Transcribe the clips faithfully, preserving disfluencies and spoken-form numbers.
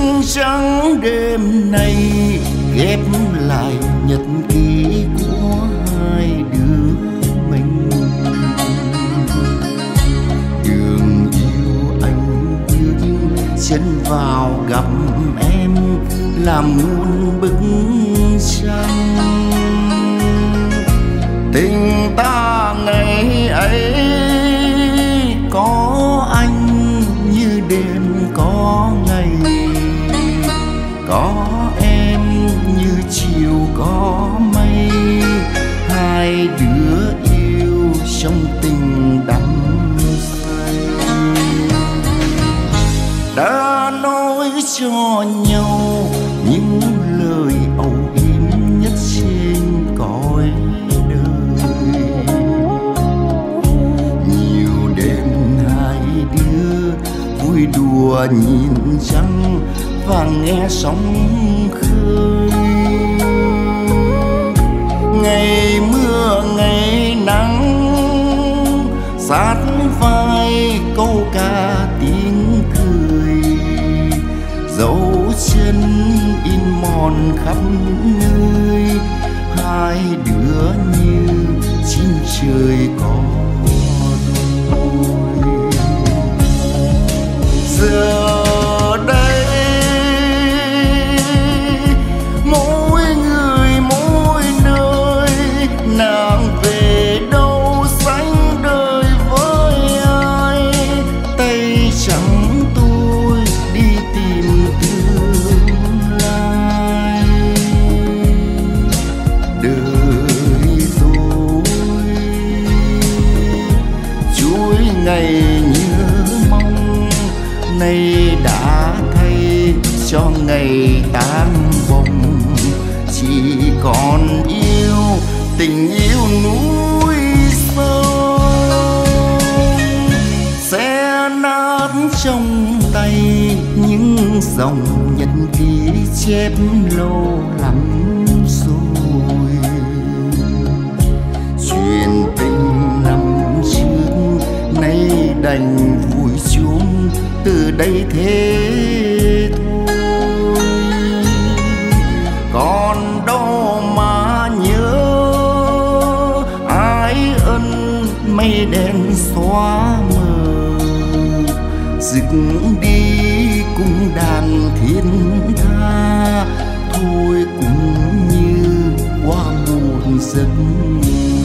trắng đêm nay ghép lại nhật ký của hai đứa mình. Đường yêu anh bước chân vào gặp em làm muôn bức tranh. Tình ta ngày ấy có anh như đêm có ngày, có em như chiều có mây. Hai đứa yêu trong tình đắm say, đã nói cho nhau những lời âu yếm nhất trên cõi đời. Nhiều đêm hai đứa vui đùa nhìn trăng và nghe sóng khơi. Ngày mưa ngày nắng sát vai câu ca tiếng cười, dấu chân in mòn khắp nơi. Hai đứa như chim trời có đôi. Giờ đây mỗi người mỗi nơi, nàng về đâu sánh đời với ai. Tay trắng tôi đi tìm tương lai. Đời tôi chuỗi ngày nhớ mong, nay đã thay cho ngày tan bồng. Chỉ còn yêu tình yêu núi sâu, sẽ nát trong tay những dòng nhật ký chép lâu lắm rồi. Chuyện tình năm trước nay đành vùi chôn từ đây thế thôi. Còn đâu mà nhớ ái ân mây đen xóa mờ, rực đi cùng đàn thiên tha. Thôi cũng như qua một giấc mơ.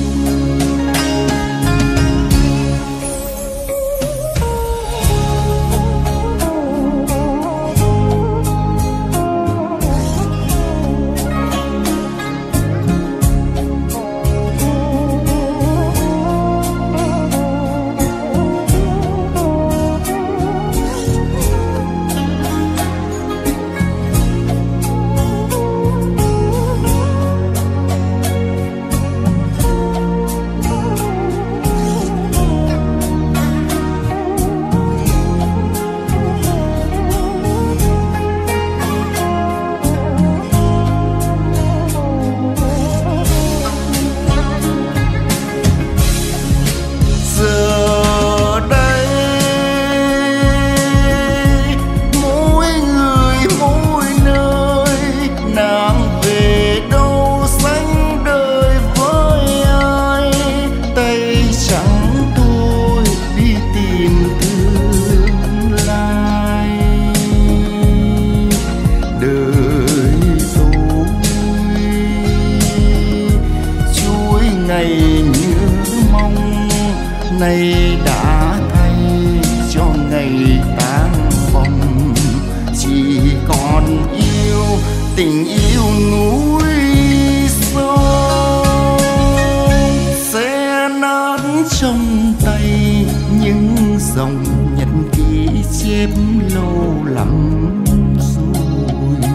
Nay đã thay cho ngày tan vòng. Chỉ còn yêu tình yêu núi sâu, sẽ nát trong tay những dòng nhật ký chép lâu lắm rồi.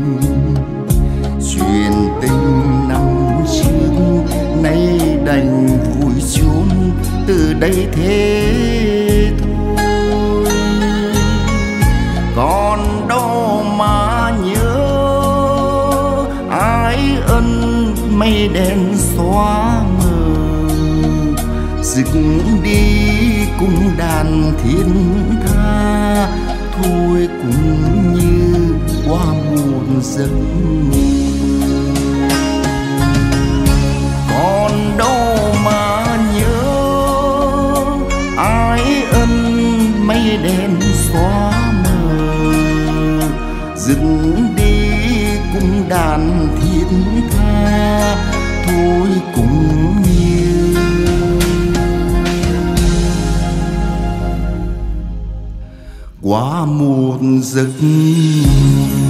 Chuyện tình năm trước nay đành vùi chôn từ đây thế thôi. Còn đâu mà nhớ ái ân mây đen xóa mờ, rực đi cùng đàn thiên tha. Thôi cũng như giấc còn đâu mà nhớ ái ân mây đen xóa mờ dừng đi cung đàn thiết tha thôi cũng như qua một giấc